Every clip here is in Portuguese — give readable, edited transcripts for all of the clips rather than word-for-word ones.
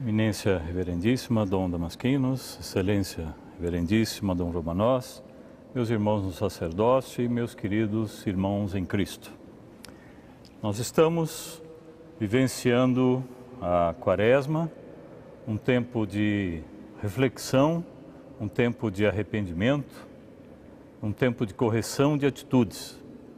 Eminência Reverendíssima Dom Damasquinos, Excelência Reverendíssima Dom Romanós, meus irmãos no sacerdócio e meus queridos irmãos em Cristo. Nós estamos vivenciando a Quaresma, um tempo de reflexão, um tempo de arrependimento, um tempo de correção de atitudes.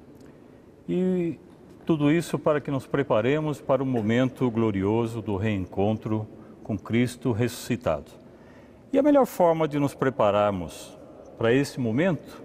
E tudo isso para que nos preparemos para o momento glorioso do reencontro com Cristo ressuscitado. E a melhor forma de nos prepararmos para esse momento,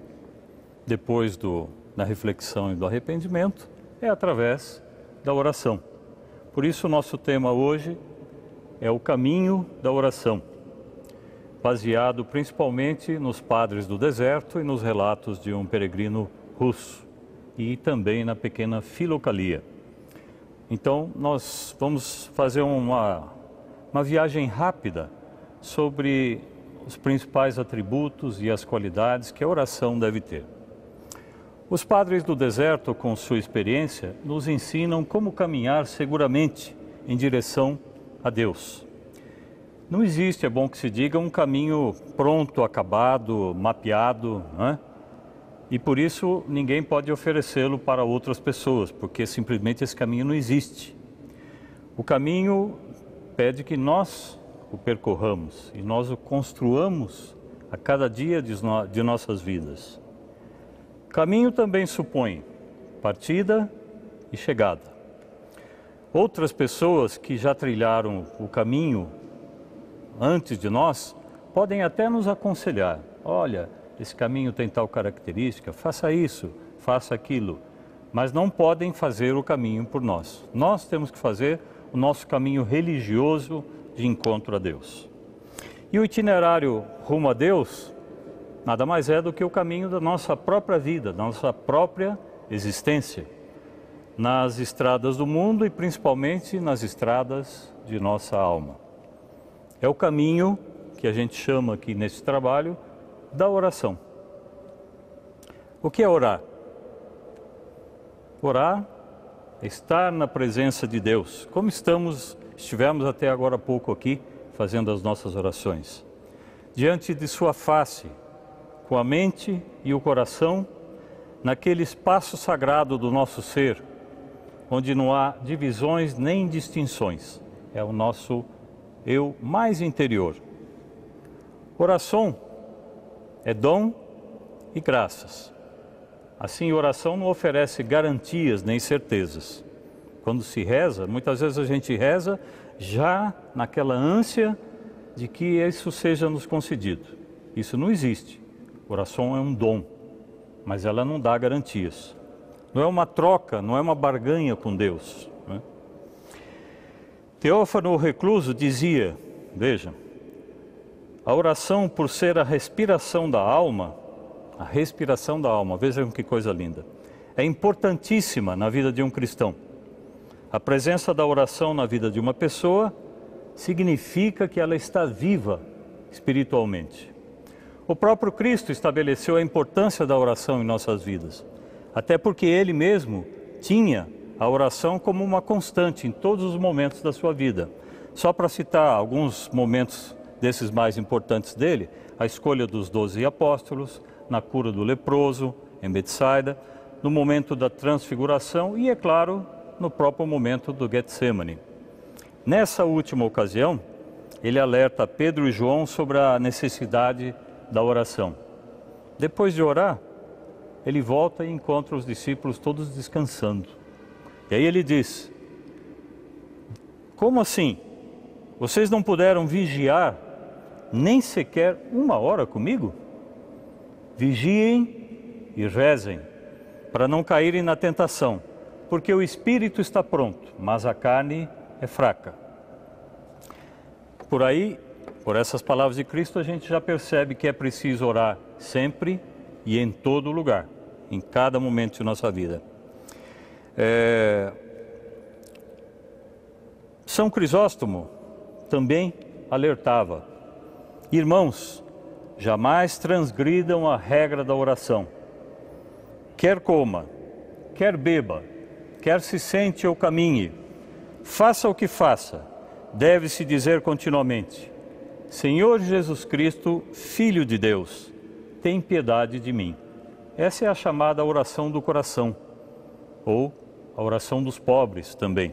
depois da reflexão e do arrependimento, é através da oração. Por isso o nosso tema hoje é o caminho da oração, baseado principalmente nos padres do deserto e nos relatos de um peregrino russo e também na pequena Filocalia. Então nós vamos fazer uma viagem rápida sobre os principais atributos e as qualidades que a oração deve ter. Os padres do deserto, com sua experiência, nos ensinam como caminhar seguramente em direção a Deus. Não existe, é bom que se diga, um caminho pronto, acabado, mapeado, né? E por isso ninguém pode oferecê-lo para outras pessoas, porque simplesmente esse caminho não existe. O caminho pede que nós o percorramos e nós o construamos a cada dia de nossas vidas. Caminho também supõe partida e chegada. Outras pessoas que já trilharam o caminho antes de nós podem até nos aconselhar. Olha, esse caminho tem tal característica, faça isso, faça aquilo. Mas não podem fazer o caminho por nós. Nós temos que fazer o nosso caminho religioso de encontro a Deus. E o itinerário rumo a Deus nada mais é do que o caminho da nossa própria vida, da nossa própria existência, nas estradas do mundo e principalmente nas estradas de nossa alma. É o caminho que a gente chama aqui nesse trabalho da oração. O que é orar? Orar é estar na presença de Deus, como estivemos até agora há pouco aqui, fazendo as nossas orações. Diante de sua face, com a mente e o coração, naquele espaço sagrado do nosso ser, onde não há divisões nem distinções. É o nosso eu mais interior. Oração é dom e graças. Assim, oração não oferece garantias nem certezas. Quando se reza, muitas vezes a gente reza já naquela ânsia de que isso seja nos concedido. Isso não existe. Oração é um dom, mas ela não dá garantias. Não é uma troca, não é uma barganha com Deus, né? Teófano o Recluso dizia, veja, a oração, por ser a respiração da alma, vejam que coisa linda, é importantíssima na vida de um cristão. A presença da oração na vida de uma pessoa significa que ela está viva espiritualmente. O próprio Cristo estabeleceu a importância da oração em nossas vidas, até porque Ele mesmo tinha a oração como uma constante em todos os momentos da sua vida. Só para citar alguns momentos desses mais importantes dele, a escolha dos 12 apóstolos, na cura do leproso, em Betsaida, no momento da transfiguração e, é claro, no próprio momento do Getsemane. Nessa última ocasião, ele alerta Pedro e João sobre a necessidade da oração. Depois de orar, ele volta e encontra os discípulos todos descansando. E aí ele diz, como assim? Vocês não puderam vigiar nem sequer 1 hora comigo? Vigiem e rezem, para não caírem na tentação, porque o espírito está pronto, mas a carne é fraca. Por aí, por essas palavras de Cristo, a gente já percebe que é preciso orar sempre e em todo lugar, em cada momento de nossa vida. São Crisóstomo também alertava, irmãos, jamais transgridam a regra da oração. Quer coma, quer beba, quer se sente ou caminhe, faça o que faça, deve-se dizer continuamente: Senhor Jesus Cristo, Filho de Deus, tem piedade de mim. Essa é a chamada oração do coração, ou a oração dos pobres também.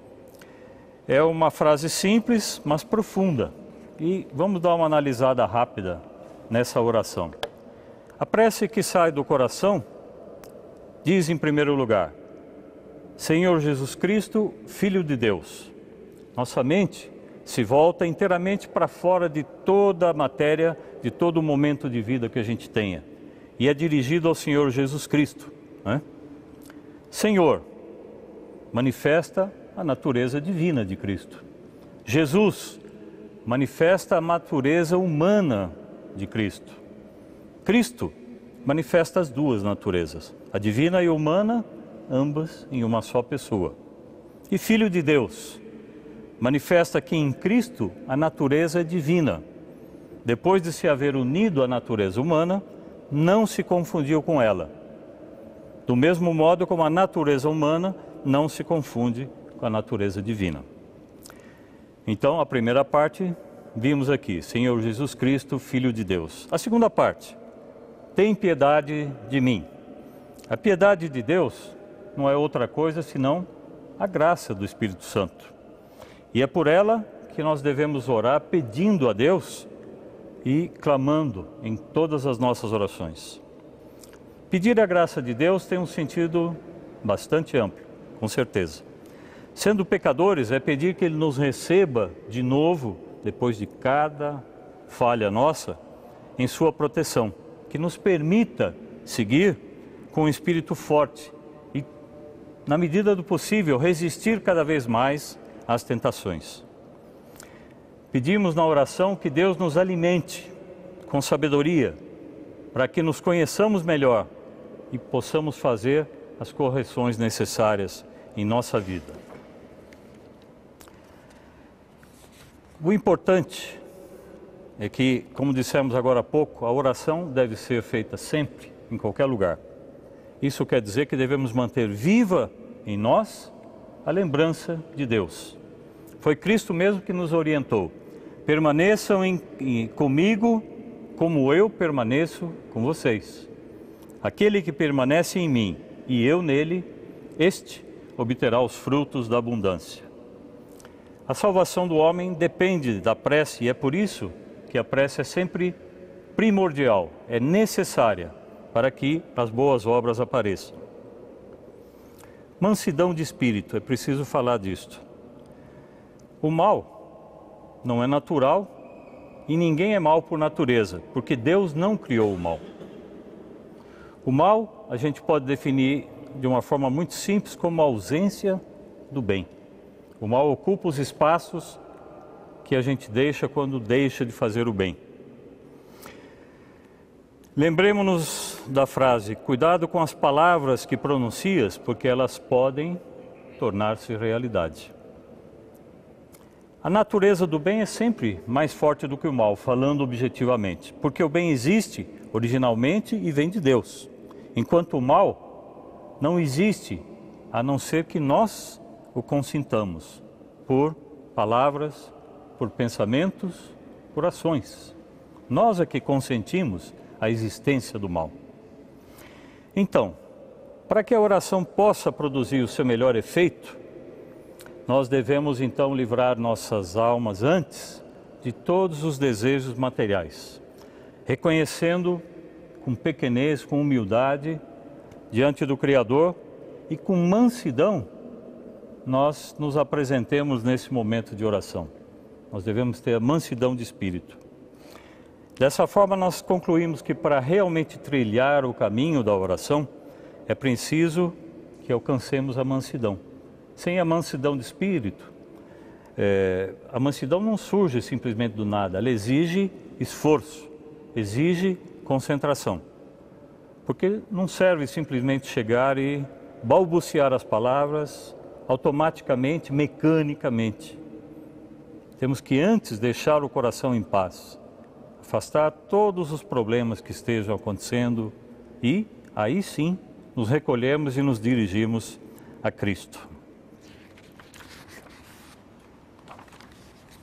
É uma frase simples, mas profunda. E vamos dar uma analisada rápida nessa oração. A prece que sai do coração diz em primeiro lugar: Senhor Jesus Cristo, Filho de Deus. Nossa mente se volta inteiramente para fora de toda a matéria, de todo o momento de vida que a gente tenha. E é dirigido ao Senhor Jesus Cristo, né? Senhor, manifesta a natureza divina de Cristo. Jesus, manifesta a natureza humana de Cristo. Cristo, manifesta as duas naturezas, a divina e a humana, ambas em uma só pessoa. E Filho de Deus, manifesta que em Cristo a natureza é divina. Depois de se haver unido à natureza humana, não se confundiu com ela. Do mesmo modo como a natureza humana não se confunde com a natureza divina. Então, a primeira parte, vimos aqui, Senhor Jesus Cristo, Filho de Deus. A segunda parte, tem piedade de mim. A piedade de Deus não é outra coisa senão a graça do Espírito Santo. E é por ela que nós devemos orar pedindo a Deus e clamando em todas as nossas orações. Pedir a graça de Deus tem um sentido bastante amplo, com certeza. Sendo pecadores, é pedir que Ele nos receba de novo, depois de cada falha nossa, em sua proteção, que nos permita seguir com um espírito forte e, na medida do possível, resistir cada vez mais às tentações. Pedimos na oração que Deus nos alimente com sabedoria, para que nos conheçamos melhor e possamos fazer as correções necessárias em nossa vida. O importante é que, como dissemos agora há pouco, a oração deve ser feita sempre, em qualquer lugar. Isso quer dizer que devemos manter viva em nós a lembrança de Deus. Foi Cristo mesmo que nos orientou. Permaneçam comigo como eu permaneço com vocês. Aquele que permanece em mim e eu nele, este obterá os frutos da abundância. A salvação do homem depende da prece e é por isso que a prece é sempre primordial, é necessária para que as boas obras apareçam. Mansidão de espírito, é preciso falar disto. O mal não é natural e ninguém é mal por natureza, porque Deus não criou o mal. O mal a gente pode definir de uma forma muito simples como a ausência do bem. O mal ocupa os espaços que a gente deixa quando deixa de fazer o bem. Lembremos-nos da frase: cuidado com as palavras que pronuncias, porque elas podem tornar-se realidade. A natureza do bem é sempre mais forte do que o mal, falando objetivamente, porque o bem existe originalmente e vem de Deus, enquanto o mal não existe, a não ser que nós o consintamos por palavras, por pensamentos, por ações. Nós é que consentimos a existência do mal. Então, para que a oração possa produzir o seu melhor efeito, nós devemos então livrar nossas almas antes de todos os desejos materiais, reconhecendo com pequenez, com humildade, diante do Criador e com mansidão, nós nos apresentemos nesse momento de oração. Nós devemos ter a mansidão de espírito. Dessa forma, nós concluímos que para realmente trilhar o caminho da oração, é preciso que alcancemos a mansidão. Sem a mansidão de espírito, a mansidão não surge simplesmente do nada, ela exige esforço, exige concentração. Porque não serve simplesmente chegar e balbuciar as palavras automaticamente, mecanicamente. Temos que antes deixar o coração em paz, afastar todos os problemas que estejam acontecendo e aí sim nos recolhemos e nos dirigimos a Cristo.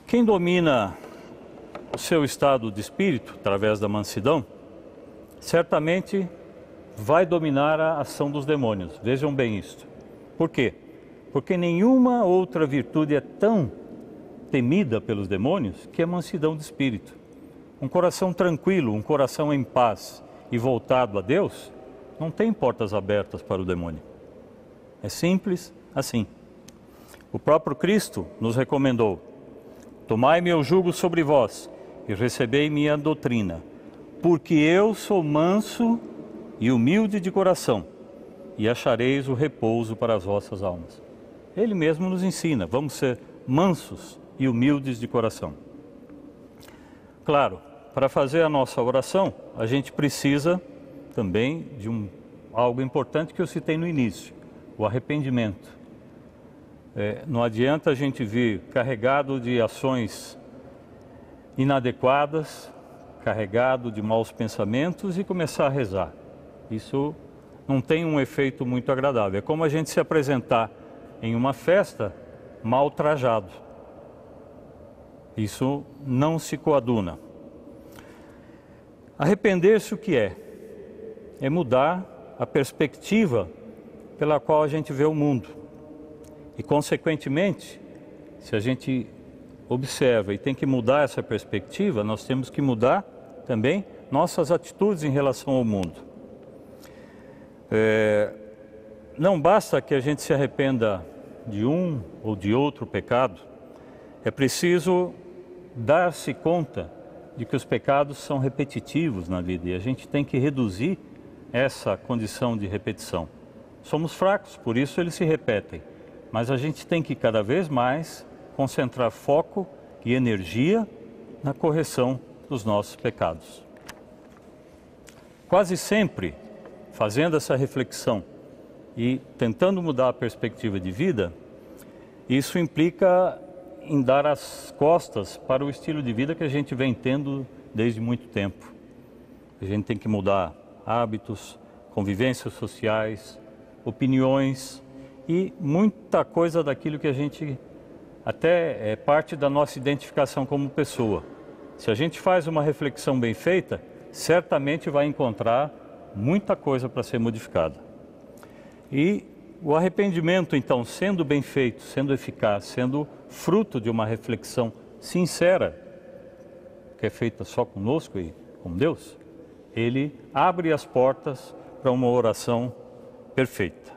Quem domina o seu estado de espírito, através da mansidão, certamente vai dominar a ação dos demônios. Vejam bem isto. Por quê? Porque nenhuma outra virtude é tão temida pelos demônios que a mansidão de espírito. Um coração tranquilo, um coração em paz e voltado a Deus, não tem portas abertas para o demônio. É simples assim. O próprio Cristo nos recomendou: tomai meu jugo sobre vós e recebei minha doutrina, porque eu sou manso e humilde de coração, e achareis o repouso para as vossas almas. Ele mesmo nos ensina, vamos ser mansos e humildes de coração. Claro, para fazer a nossa oração, a gente precisa também de algo importante que eu citei no início, o arrependimento. Não adianta a gente vir carregado de ações inadequadas, carregado de maus pensamentos e começar a rezar. Isso não tem um efeito muito agradável. É como a gente se apresentar em uma festa mal trajado. Isso não se coaduna. Arrepender-se o que é? É mudar a perspectiva pela qual a gente vê o mundo. E, consequentemente, se a gente observa e tem que mudar essa perspectiva, nós temos que mudar também nossas atitudes em relação ao mundo. Não basta que a gente se arrependa de um ou de outro pecado, é preciso dar-se conta de que os pecados são repetitivos na vida e a gente tem que reduzir essa condição de repetição. Somos fracos, por isso eles se repetem, mas a gente tem que cada vez mais concentrar foco e energia na correção dos nossos pecados. Quase sempre, fazendo essa reflexão e tentando mudar a perspectiva de vida, isso implica em dar as costas para o estilo de vida que a gente vem tendo desde muito tempo. A gente tem que mudar hábitos, convivências sociais, opiniões e muita coisa daquilo que a gente até é parte da nossa identificação como pessoa. Se a gente faz uma reflexão bem feita, certamente vai encontrar muita coisa para ser modificada. E o arrependimento, então, sendo bem feito, sendo eficaz, sendo fruto de uma reflexão sincera, que é feita só conosco e com Deus, ele abre as portas para uma oração perfeita.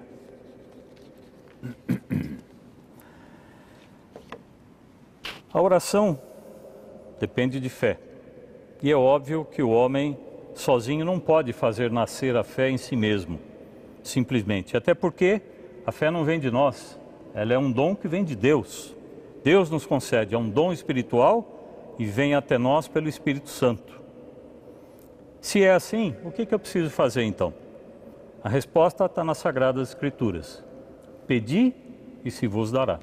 A oração depende de fé. E é óbvio que o homem sozinho não pode fazer nascer a fé em si mesmo, simplesmente. Até porque a fé não vem de nós, ela é um dom que vem de Deus. Deus nos concede, é um dom espiritual e vem até nós pelo Espírito Santo. Se é assim, o que eu preciso fazer então? A resposta está nas Sagradas Escrituras. Pedi e se vos dará.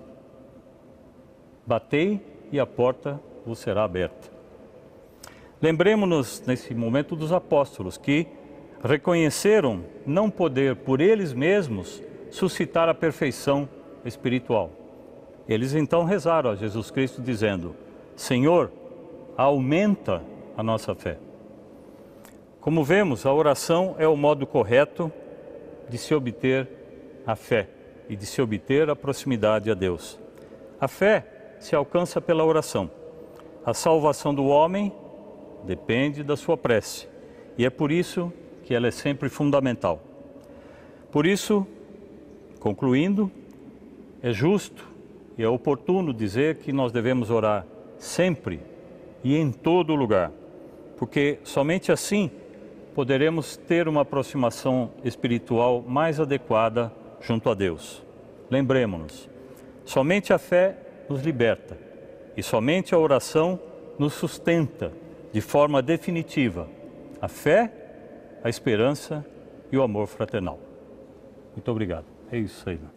Batei e a porta vos será aberta. Lembremos-nos nesse momento dos apóstolos que reconheceram não poder por eles mesmos suscitar a perfeição espiritual. Eles então rezaram a Jesus Cristo dizendo: Senhor, aumenta a nossa fé. Como vemos, a oração é o modo correto de se obter a fé e de se obter a proximidade a Deus. A fé se alcança pela oração. A salvação do homem depende da sua prece e é por isso que ela é sempre fundamental. Por isso, concluindo, é justo e é oportuno dizer que nós devemos orar sempre e em todo lugar, porque somente assim poderemos ter uma aproximação espiritual mais adequada junto a Deus. Lembremos-nos, somente a fé nos liberta e somente a oração nos sustenta de forma definitiva a fé, a esperança e o amor fraternal. Muito obrigado. É isso aí.